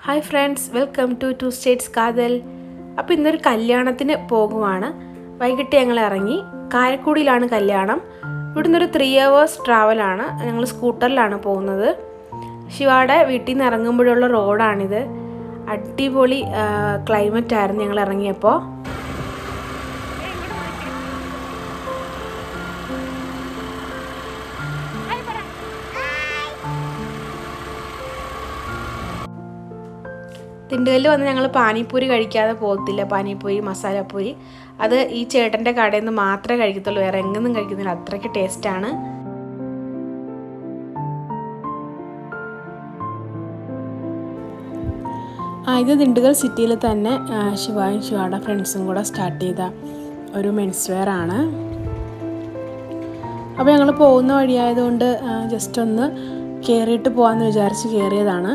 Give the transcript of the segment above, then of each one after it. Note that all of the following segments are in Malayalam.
Hi friends, welcome to Two States Kadal. അപ്പോൾ ഇന്നൊരു കല്യാണത്തിന് പോകുവാണ്. വൈകിട്ട് ഞങ്ങൾ ഇറങ്ങി. കാരക്കുടിയിലാണ് കല്യാണം. ഇവിടുന്ന് ഒരു 3 hours ട്രാവൽ ആണ്. ഞങ്ങൾ സ്കൂട്ടറിലാണ് പോകുന്നത്. ശിവയുടെ വീട്ടിൽ നിന്ന് ഇറങ്ങുമ്പോഴുള്ള റോഡാണിത്. അടിപൊളി ക്ലൈമറ്റ് ആയിരുന്നു ഞങ്ങൾ ഇറങ്ങിയപ്പോൾ. തിണ്ടുകല്ല് വന്ന് ഞങ്ങൾ പാനിപ്പൂരി കഴിക്കാതെ പോകത്തില്ല. പാനിപ്പൂരി മസാലപ്പൂരി അത് ഈ ചേട്ടൻ്റെ കടയിൽ നിന്ന് മാത്രമേ കഴിക്കത്തുള്ളൂ, വേറെ എങ്ങൊന്നും കഴിക്കുന്നില്ല. അത്രയ്ക്ക് ടേസ്റ്റാണ്. ഇത് ദിണ്ടുകൽ സിറ്റിയിൽ തന്നെ ശിവയും ശിവയുടെ ഫ്രണ്ട്സും കൂടെ സ്റ്റാർട്ട് ചെയ്ത ഒരു മെൻസ് വെയർ ആണ്. അപ്പോൾ ഞങ്ങൾ പോകുന്ന വഴിയായതുകൊണ്ട് ജസ്റ്റ് ഒന്ന് കയറിയിട്ട് പോകാമെന്ന് വിചാരിച്ച് കയറിയതാണ്.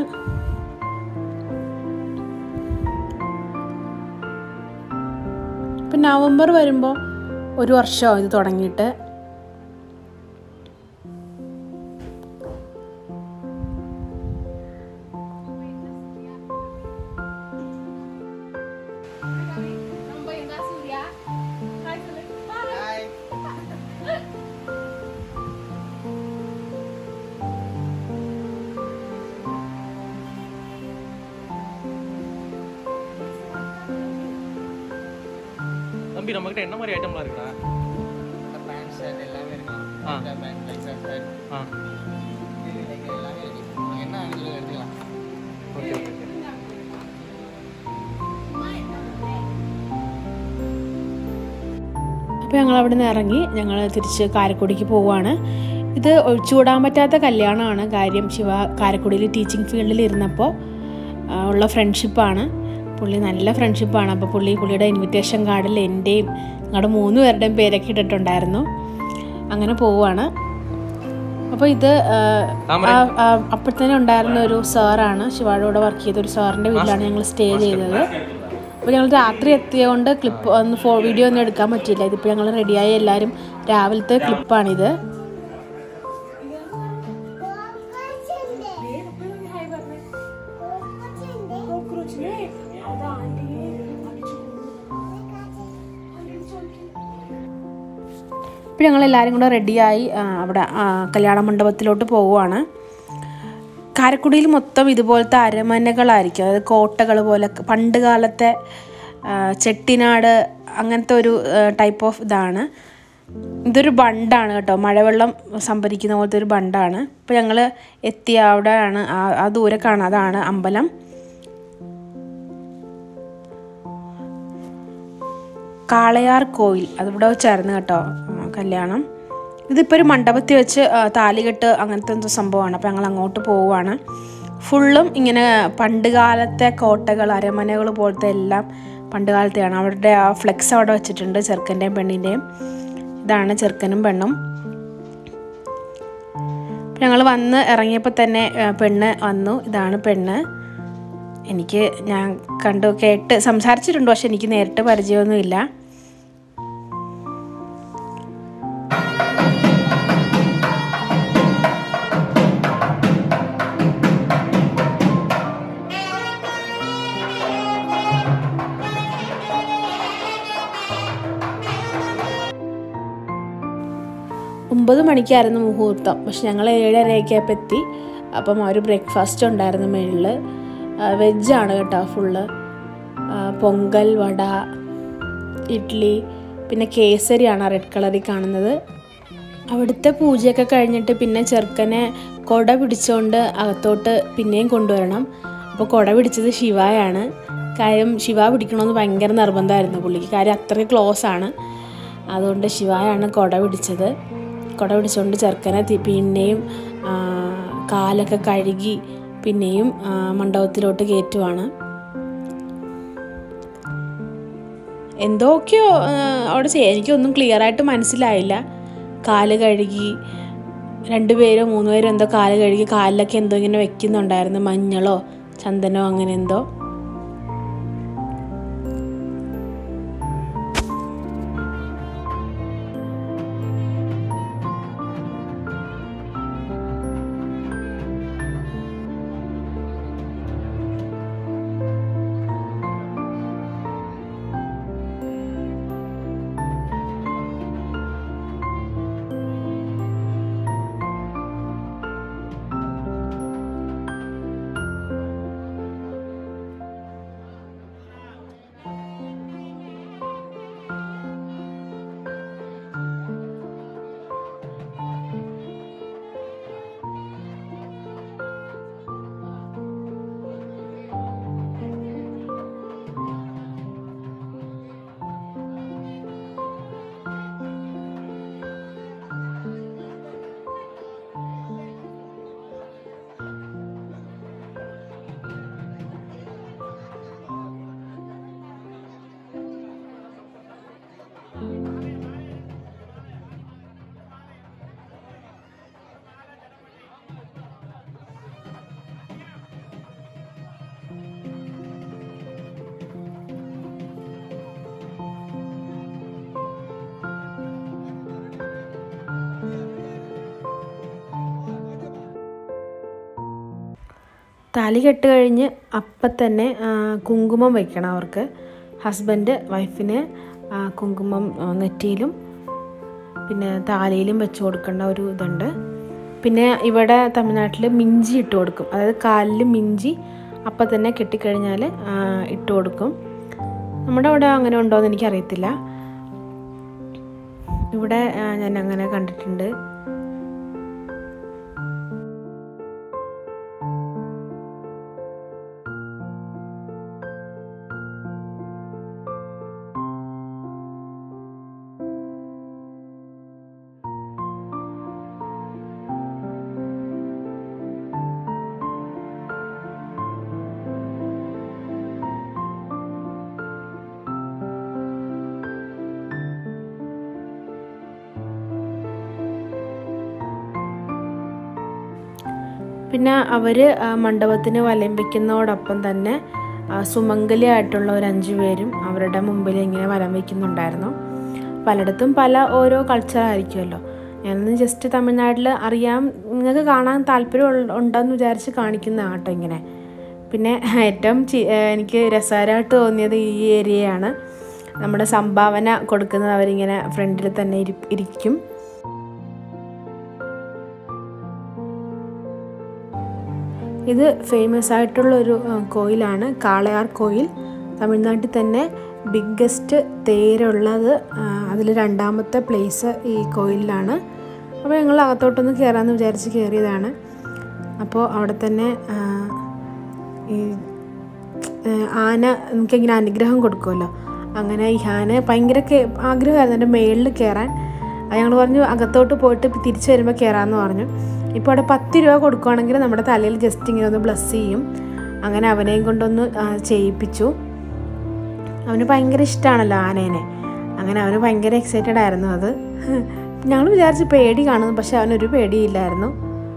ഇപ്പം നവംബർ വരുമ്പോൾ 1 വർഷമാവും ഇത് തുടങ്ങിയിട്ട്. தம்பி நம்மகிட்ட என்ன மாதிரி ஐட்டம்லாம் இருக்குடா? பேண்ட் ஷர்ட் எல்லாமே இருக்கு. பேண்ட் லைக் ஷர்ட் இது லைக் எல்லாமே இருக்கு. நீங்க என்ன வேணும்னு எடுத்துக்கலாம். Okay okay. അപ്പോൾ ഞങ്ങൾ അവിടെ നിന്ന് ഇറങ്ങി ഞങ്ങൾ തിരിച്ച് കാരക്കുടിക്ക് പോവുകയാണ്. ഇത് ഒഴിച്ചുകൂടാൻ പറ്റാത്ത കല്യാണമാണ്. കാര്യം ശിവ കാരക്കുടിയിൽ ടീച്ചിങ് ഫീൽഡിൽ ഇരുന്നപ്പോൾ ഉള്ള ഫ്രണ്ട്ഷിപ്പാണ്. പുള്ളി നല്ല ഫ്രണ്ട്ഷിപ്പാണ്. അപ്പോൾ പുള്ളിയുടെ ഇൻവിറ്റേഷൻ കാർഡിൽ എൻ്റെയും ഞങ്ങളുടെ 3 പേരുടെയും പേരൊക്കെ ഇട്ടിട്ടുണ്ടായിരുന്നു. അങ്ങനെ പോവുകയാണ്. അപ്പോൾ ഇത് അപ്പോഴത്തേനും ഉണ്ടായിരുന്ന ഒരു സാറാണ്, ശിവയുടെ കൂടെ വർക്ക് ചെയ്ത ഒരു സാറിൻ്റെ വീട്ടിലാണ് ഞങ്ങൾ സ്റ്റേ ചെയ്തത്. അപ്പോൾ ഞങ്ങൾ രാത്രി എത്തിയതുകൊണ്ട് ക്ലിപ്പ് വീഡിയോ ഒന്നും എടുക്കാൻ പറ്റിയില്ല. ഇതിപ്പോൾ ഞങ്ങൾ റെഡിയായി എല്ലാവരും രാവിലത്തെ ക്ലിപ്പാണിത്. ഇപ്പോൾ ഞങ്ങളെല്ലാവരും കൂടെ റെഡിയായി അവിടെ കല്യാണ മണ്ഡപത്തിലോട്ട് പോവുകയാണ്. കാരക്കുടിയിൽ മൊത്തം ഇതുപോലത്തെ അരമനകളായിരിക്കും, അതായത് കോട്ടകൾ പോലെ. പണ്ട് കാലത്തെ ചെട്ടിനാട് അങ്ങനത്തെ ഒരു ടൈപ്പ് ഓഫ് ഇതാണ്. ഇതൊരു ബണ്ടാണ് കേട്ടോ, മഴവെള്ളം സംഭരിക്കുന്ന പോലത്തെ ഒരു ബണ്ടാണ്. ഇപ്പോൾ ഞങ്ങൾ എത്തിയ അവിടെയാണ് ആ ദൂരെ കാണാം, അതാണ് അമ്പലം. കാളയാർകോയിൽ അതിവിടെ വെച്ചായിരുന്നു കേട്ടോ കല്യാണം. ഇതിപ്പോൾ ഒരു മണ്ഡപത്തിൽ വെച്ച് താലികെട്ട് അങ്ങനത്തെ എന്തോ സംഭവമാണ്. അപ്പോൾ ഞങ്ങൾ അങ്ങോട്ട് പോവുകയാണ്. ഫുള്ളും ഇങ്ങനെ പണ്ട് കാലത്തെ കോട്ടകൾ അരമനകൾ പോലത്തെ എല്ലാം പണ്ട് കാലത്തെയാണ്. അവരുടെ ആ ഫ്ലെക്സ് അവിടെ വെച്ചിട്ടുണ്ട്, ചെറുക്കൻ്റെയും പെണ്ണിൻ്റെയും. ഇതാണ് ചെറുക്കനും പെണ്ണും. ഞങ്ങൾ വന്ന് ഇറങ്ങിയപ്പോൾ തന്നെ പെണ്ണ് വന്നു. ഇതാണ് പെണ്ണ്. ഞാൻ കേട്ട് സംസാരിച്ചിട്ടുണ്ട്, പക്ഷെ എനിക്ക് നേരിട്ട് പരിചയമൊന്നുമില്ല. ഒമ്പത് മണിക്കായിരുന്നു മുഹൂർത്തം, പക്ഷെ ഞങ്ങൾ 7:30 എത്തി. അപ്പം ഒരു ബ്രേക്ക്ഫാസ്റ്റ് ഉണ്ടായിരുന്നു മേളിൽ. വെജാണ് കേട്ടോ ഫുള്ള്. പൊങ്കൽ, വട, ഇഡ്ഡലി, പിന്നെ കേസരിയാണ് റെഡ് കളറിൽ കാണുന്നത്. അവിടുത്തെ പൂജയൊക്കെ കഴിഞ്ഞിട്ട് പിന്നെ ചെറുക്കനെ കുട പിടിച്ചുകൊണ്ട് അകത്തോട്ട് പിന്നെയും കൊണ്ടുവരണം. അപ്പോൾ കുട പിടിച്ചത് ശിവയാണ്. കാര്യം ശിവ പിടിക്കണമെന്ന് ഭയങ്കര നിർബന്ധമായിരുന്നു പുള്ളിക്ക്, കാര്യം അത്രയ്ക്ക് ക്ലോസ് ആണ്. അതുകൊണ്ട് ശിവയാണ് കുട പിടിച്ചത്. കുട പിടിച്ചുകൊണ്ട് ചെറുക്കനെ പിന്നെയും കാലൊക്കെ കഴുകി പിന്നെയും മണ്ഡപത്തിലോട്ട് കയറ്റുവാണ്. എന്തൊക്കെയോ അവിടെ എനിക്കൊന്നും ക്ലിയറായിട്ട് മനസ്സിലായില്ല. കാല് കഴുകി 2 പേരോ 3 പേരോ എന്തോ കാല് കഴുകി കാലിലൊക്കെ എന്തോ ഇങ്ങനെ വെക്കുന്നുണ്ടായിരുന്നു, മഞ്ഞളോ ചന്ദനോ അങ്ങനെ എന്തോ. താലി കെട്ട് കഴിഞ്ഞ് അപ്പം തന്നെ കുങ്കുമം വയ്ക്കണം അവർക്ക്. ഹസ്ബൻഡ് വൈഫിന് കുങ്കുമം നെറ്റിയിലും പിന്നെ താലിയിലും വെച്ച് കൊടുക്കേണ്ട ഒരു ഇതുണ്ട്. പിന്നെ ഇവിടെ തമിഴ്നാട്ടിൽ മിഞ്ചി ഇട്ട് കൊടുക്കും. അതായത് കാലിൽ മിഞ്ചി അപ്പം തന്നെ കെട്ടിക്കഴിഞ്ഞാൽ ഇട്ട് കൊടുക്കും. നമ്മുടെ അവിടെ അങ്ങനെ ഉണ്ടോയെന്ന് എനിക്കറിയത്തില്ല. ഇവിടെ ഞാൻ അങ്ങനെ കണ്ടിട്ടുണ്ട്. പിന്നെ അവർ മണ്ഡപത്തിന് വലം വയ്ക്കുന്നതോടൊപ്പം തന്നെ സുമംഗലിയായിട്ടുള്ള ഒരു 5 പേരും അവരുടെ മുമ്പിൽ ഇങ്ങനെ വലം വയ്ക്കുന്നുണ്ടായിരുന്നു. പലയിടത്തും പല ഓരോ കൾച്ചറായിരിക്കുമല്ലോ. ഞാനൊന്ന് ജസ്റ്റ് തമിഴ്നാട്ടിൽ അറിയാം, നിങ്ങൾക്ക് കാണാൻ താല്പര്യം ഉണ്ടെന്ന് വിചാരിച്ച് കാണിക്കുന്നതാണ് കേട്ടോ ഇങ്ങനെ. പിന്നെ ഏറ്റവും എനിക്ക് രസകരമായിട്ട് തോന്നിയത് ഈ ഏരിയയാണ്. നമ്മുടെ സംഭാവന കൊടുക്കുന്നത് അവരിങ്ങനെ ഫ്രണ്ടിൽ തന്നെ ഇരിക്കും. ഇത് ഫേമസ് ആയിട്ടുള്ളൊരു കോയിലാണ്, കാളയാർകോയിൽ. തമിഴ്നാട്ടിൽ തന്നെ ബിഗ്ഗസ്റ്റ് തേരുള്ളത് അതിൽ 2ാമത്തെ പ്ലേസ് ഈ കോയിലിലാണ്. അപ്പോൾ ഞങ്ങൾ അകത്തോട്ടൊന്ന് കയറാമെന്ന് വിചാരിച്ച് കയറിയതാണ്. അപ്പോൾ അവിടെ തന്നെ ഈ ആന നമുക്കിങ്ങനെ അനുഗ്രഹം കൊടുക്കുമല്ലോ, അങ്ങനെ ഈ ആന ഭയങ്കര ആഗ്രഹമായിരുന്നു എൻ്റെ മേളിൽ കയറാൻ. ഞങ്ങൾ പറഞ്ഞു അകത്തോട്ട് പോയിട്ട് തിരിച്ച് വരുമ്പോൾ കയറാമെന്ന് പറഞ്ഞു. ഇപ്പോൾ അവിടെ 10 രൂപ കൊടുക്കുകയാണെങ്കിൽ നമ്മുടെ തലയിൽ ജസ്റ്റ് ഇങ്ങനെ ഒന്ന് ബ്ലസ് ചെയ്യും. അങ്ങനെ അവനെയും കൊണ്ടൊന്ന് ചെയ്യിപ്പിച്ചു. അവന് ഭയങ്കര ഇഷ്ടമാണല്ലോ ആനേനെ. അങ്ങനെ അവന് ഭയങ്കര എക്സൈറ്റഡ് ആയിരുന്നു. അത് ഞങ്ങൾ വിചാരിച്ച് പേടി കാണുന്നു, പക്ഷെ അവനൊരു പേടിയില്ലായിരുന്നു.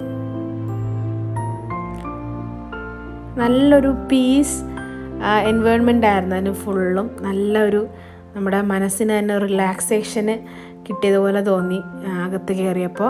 നല്ലൊരു പീസ് എൻവയോൺമെൻ്റ് ആയിരുന്നു അതിന് ഫുള്ളും. നല്ലൊരു നമ്മുടെ മനസ്സിന് തന്നെ റിലാക്സേഷന് കിട്ടിയതുപോലെ തോന്നി അകത്ത് കയറിയപ്പോൾ.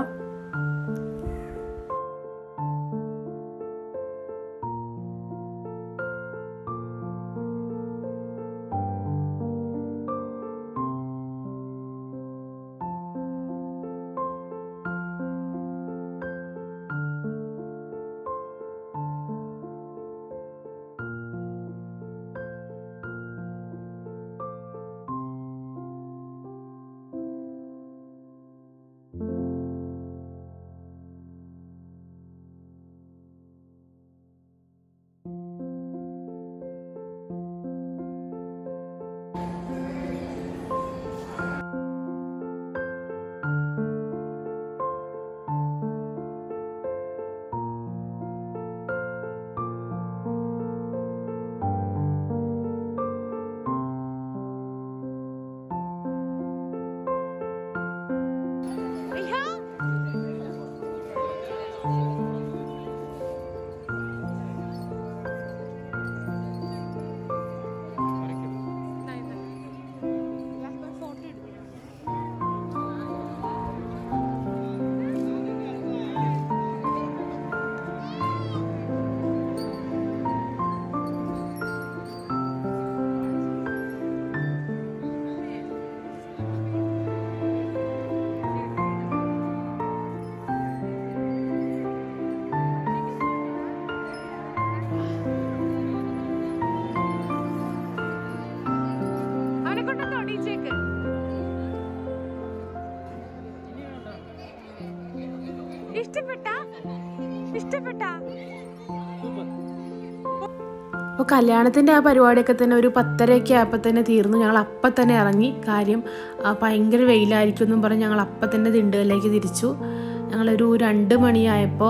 അപ്പോൾ കല്യാണത്തിൻ്റെ ആ പരിപാടിയൊക്കെ തന്നെ ഒരു 10:30 ആയപ്പോൾ തന്നെ തീർന്നു. ഞങ്ങൾ അപ്പം തന്നെ ഇറങ്ങി. കാര്യം ഭയങ്കര വെയിലായിരിക്കും എന്നും പറഞ്ഞ് ഞങ്ങൾ അപ്പം തന്നെ ദിണ്ടുകലിലേക്ക് തിരിച്ചു. ഞങ്ങളൊരു 2 മണിയായപ്പോൾ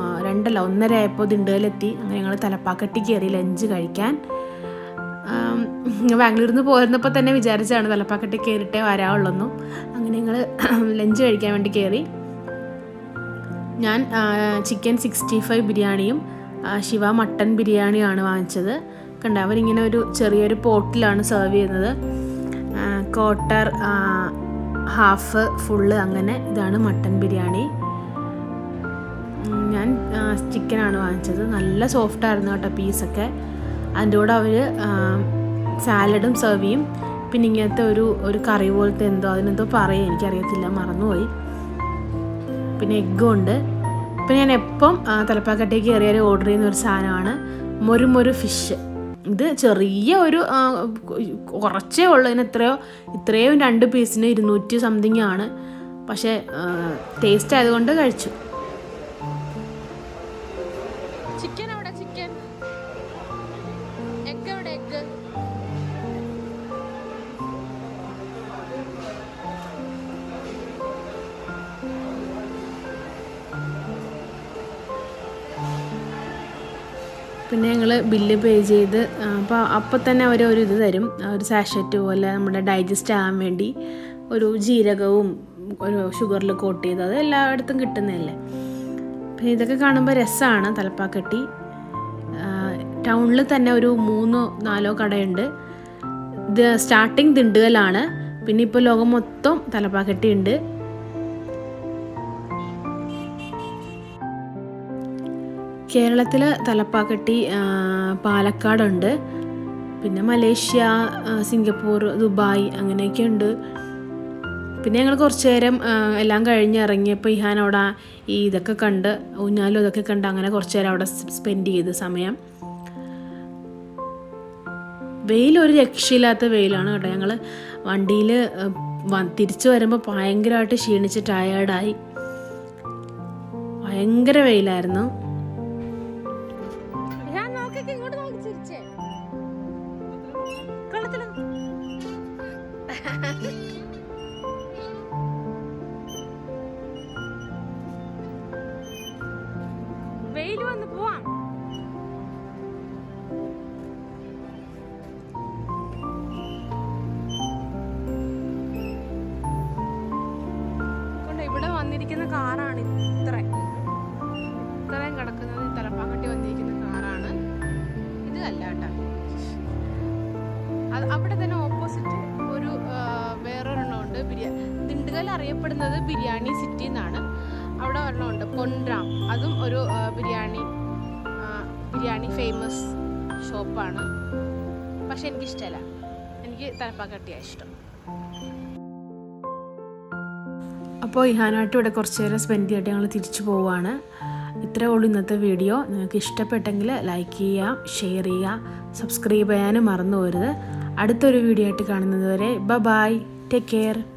1:30 ആയപ്പോൾ ദിണ്ടുകലെത്തി. അങ്ങനെ ഞങ്ങൾ തലപ്പാക്കട്ടി കയറി ലഞ്ച് കഴിക്കാൻ. ബാംഗ്ലൂരിൽ നിന്ന് പോരുന്നപ്പോൾ തന്നെ വിചാരിച്ചാണ് തലപ്പാക്കട്ടി കയറിയിട്ടേ വരാവുള്ളൂ. അങ്ങനെ ഞങ്ങൾ ലഞ്ച് കഴിക്കാൻ വേണ്ടി കയറി. ഞാൻ ചിക്കൻ 65 ബിരിയാണിയും ശിവ മട്ടൻ ബിരിയാണിയാണ് വാങ്ങിച്ചത്. കണ്ട അവരിങ്ങനെ ഒരു ചെറിയൊരു പോട്ടിലാണ് സെർവ് ചെയ്യുന്നത്. 1/4 ഹാഫ് ഫുള്ള് അങ്ങനെ. ഇതാണ് മട്ടൻ ബിരിയാണി. ഞാൻ ചിക്കനാണ് വാങ്ങിച്ചത്. നല്ല സോഫ്റ്റായിരുന്നു കേട്ടോ പീസൊക്കെ. അതിൻ്റെ കൂടെ അവർ സാലഡും സെർവ് ചെയ്യും. പിന്നെ ഇങ്ങനത്തെ ഒരു കറി പോലത്തെ എന്തോ അതിനെന്തോ പറയുക എനിക്കറിയത്തില്ല, മറന്നുപോയി. പിന്നെ എഗ്ഗും ഉണ്ട്. പിന്നെ ഞാൻ എപ്പം തലപ്പാക്കട്ടേക്ക് കയറിയാൽ ഓർഡർ ചെയ്യുന്ന ഒരു സാധനമാണ് മൊരു ഫിഷ്. ഇത് ചെറിയ കുറച്ചേ ഉള്ളൂ. ഇതിന് ഇത്രയും 2 പീസിന് 200 സംതിങ് ആണ്. പക്ഷേ ടേസ്റ്റ് ആയതുകൊണ്ട് കഴിച്ചു. ചിക്കൻ അവിടെ, ചിക്കൻ എഗ് അവിടെ, എഗ് പിന്നെ ഞങ്ങൾ ബില്ല് പേ ചെയ്ത് അപ്പോൾ തന്നെ അവർ ഒരു ഇത് തരും, ഒരു സാഷറ്റ് പോലെ നമ്മുടെ ഡൈജസ്റ്റ് ആകാൻ വേണ്ടി ഒരു ജീരകവും ഒരു ഷുഗറിൽ കോട്ട് ചെയ്ത്. അത് എല്ലായിടത്തും കിട്ടുന്നതല്ലേ. പിന്നെ ഇതൊക്കെ കാണുമ്പോൾ രസമാണ്. തലപ്പാക്കട്ടി ടൗണിൽ തന്നെ ഒരു 3-4 കടയുണ്ട്. ഇത് സ്റ്റാർട്ടിങ് ദിണ്ടുകലാണ്. പിന്നെ ഇപ്പോൾ ലോകം മൊത്തം തലപ്പാക്കട്ടി ഉണ്ട്. കേരളത്തിൽ തലപ്പാക്കട്ടി പാലക്കാടുണ്ട്. പിന്നെ മലേഷ്യ, സിംഗപ്പൂർ, ദുബായ് അങ്ങനെയൊക്കെ ഉണ്ട്. പിന്നെ ഞങ്ങൾ കുറച്ച് നേരം എല്ലാം കഴിഞ്ഞ് ഇറങ്ങിയപ്പോൾ ഇഹാൻ അവിടെ ഈ ഇതൊക്കെ കണ്ട്, ഊഞ്ഞാലും ഇതൊക്കെ കണ്ട് അങ്ങനെ കുറച്ച് നേരം അവിടെ സ്പെൻഡ് ചെയ്ത് സമയം. വെയിലൊരു രക്ഷയില്ലാത്ത വെയിലാണ് കേട്ടോ. ഞങ്ങൾ വണ്ടിയിൽ തിരിച്ചു വരുമ്പോൾ ഭയങ്കരമായിട്ട് ക്ഷീണിച്ച് ടയേർഡായി. ഭയങ്കര വെയിലായിരുന്നു. വെയിൽ വന്ന് പോവാം. ഇവിടെ വന്നിരിക്കുന്ന കാറാണ് ഇത്രയും കിടക്കുന്നത്. തലപ്പാക്കട്ടി വന്നിരിക്കുന്ന കാറാണ് ഇത്. അല്ല കേട്ടോ, അവിടെ തന്നെ ഓപ്പോസിറ്റ് ഒരു വേറൊരെണ്ണം ഉണ്ട്. ദിണ്ടുകൽ അറിയപ്പെടുന്നത് ബിരിയാണി സിറ്റി എന്നാണ്. അവിടെ ഒരെണ്ണമുണ്ട് പൊൻറാം, അതും ഒരു ബിരിയാണി ഫേമസ് ഷോപ്പാണ്. പക്ഷെ എനിക്കിഷ്ടമല്ല, എനിക്ക് തലപ്പാക്കട്ടിയാണ് ഇഷ്ടം. അപ്പോൾ ഇഹാനായിട്ട് ഇവിടെ കുറച്ച് നേരം സ്പെൻഡ് ചെയ്തിട്ട് ഞങ്ങൾ തിരിച്ചു പോവുകയാണ്. ഇത്രയേ ഉള്ളൂ ഇന്നത്തെ വീഡിയോ. നിങ്ങൾക്ക് ഇഷ്ടപ്പെട്ടെങ്കിൽ ലൈക്ക് ചെയ്യുക, ഷെയർ ചെയ്യുക, സബ്സ്ക്രൈബ് ചെയ്യാനും മറന്നു പോകരുത്. അടുത്തൊരു വീഡിയോ ആയിട്ട് കാണുന്നത് വരെ ബൈ, ടേക്ക് കെയർ.